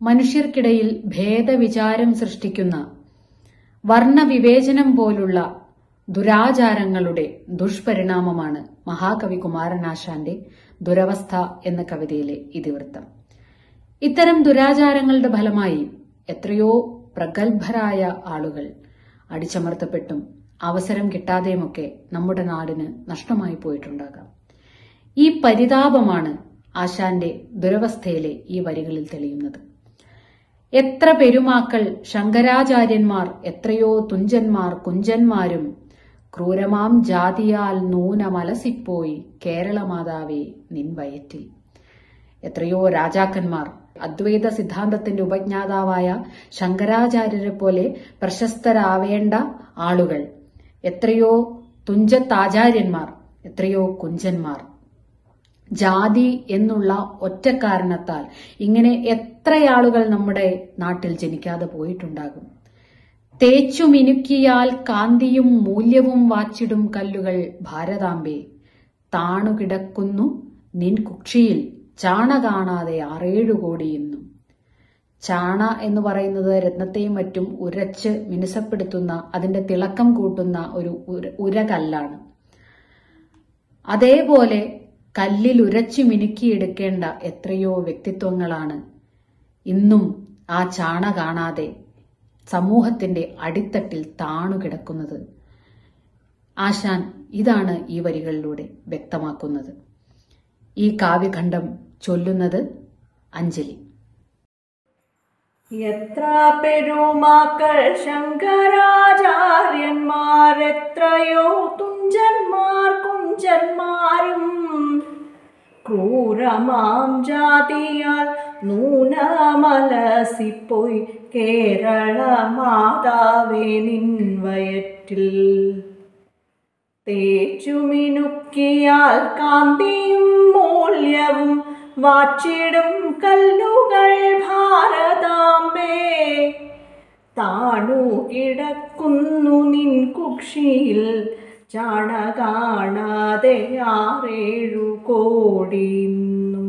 മനുഷ്യർക്കിടയിൽ ഭേദവിചാരം സൃഷ്ടിക്കുന്ന വർണ്ണവിവേചനം പോലുള്ള ദുരാചാരങ്ങളുടെ ദുഷ്പരിണാമമാണ് മഹാകവി കുമാരനാശാന്റെ ദുരവസ്ഥ എന്ന കവിതയിലെ ഇതിവൃത്തം. ഇത്തരം ദുരാചാരങ്ങളുടെ ഫലമായി എത്രയോ പ്രഗത്ഭരായ ആളുകൾ അടിച്ചമർത്തപ്പെട്ടും അവസരം കിട്ടാതെയുമൊക്കെ നമ്മുടെ നാടിന് നഷ്ടമായി പോയിട്ടുണ്ടാകാം. ഈ പരിതാപമാണ് ആശാന്റെ ദുരവസ്ഥയിലെ ഈ വരികളിൽ തെളിയുന്നത്. എത്ര പെരുമാക്കൾ ശങ്കരാചാര്യന്മാർ, എത്രയോ തുഞ്ചന്മാർ കുഞ്ചന്മാരും ക്രൂരമാം ജാതിയാൽ നൂനമലസിപ്പോയി കേരളമാതാവേ നിൻ വയറ്റിൽ. എത്രയോ രാജാക്കന്മാർ, അദ്വൈത സിദ്ധാന്തത്തിന്റെ ഉപജ്ഞാതാവായ ശങ്കരാചാര്യരെ പോലെ പ്രശസ്തരാവേണ്ട ആളുകൾ, എത്രയോ തുഞ്ചത്താചാര്യന്മാർ, എത്രയോ കുഞ്ചന്മാർ, ജാതി എന്നുള്ള ഒറ്റ കാരണത്താൽ ഇങ്ങനെ എത്രയാളുകൾ നമ്മുടെ നാട്ടിൽ ജനിക്കാതെ പോയിട്ടുണ്ടാകും. തേച്ചു മിനുക്കിയാൽ കാന്തിയും മൂല്യവും വാച്ചിടും കല്ലുകൾ ഭാരതാംബേ, താണുകിടക്കുന്നു നിൻ കുക്ഷിയിൽ ചാണ കാണാതെ 6-7 കോടിയെന്നും. ചാണ എന്ന് പറയുന്നത് രത്നത്തെയും മറ്റും ഉരച്ച് മിനുസപ്പെടുത്തുന്ന, അതിന്റെ തിളക്കം കൂട്ടുന്ന ഒരു ഉരകല്ലാണ്. അതേപോലെ കല്ലിൽ ഉരച്ചു മിനുക്കിയെടുക്കേണ്ട എത്രയോ വ്യക്തിത്വങ്ങളാണ് ഇന്നും ആ ചാണ കാണാതെ സമൂഹത്തിന്റെ അടിത്തട്ടിൽ താണുകിടക്കുന്നത്. ആശാൻ ഇതാണ് ഈ വരികളിലൂടെ വ്യക്തമാക്കുന്നത്. ഈ കാവ്യഖണ്ഡം ചൊല്ലുന്നത് അഞ്ജലി. എത്ര പെരുമാക്കൾ ശങ്കരാചാര്യന്മാർ, എത്രയോ തുഞ്ചന്മാർ കുഞ്ചന്മാരും ക്രൂരമാം ജാതിയാൽ നൂനമലസിപ്പോയി കേരള മാതാവേ നിൻ വയറ്റിൽ. തേച്ചുമിനുക്കിയാൽ കാന്തിയും മൂല്യവും വാച്ചിടും കല്ലുകൾ ഭാരതാംബേ, താണു കിടക്കുന്നു നിൻ കുക്ഷിയിൽ ചാണ കാണാതെ 6-7 കോടിയെന്നും.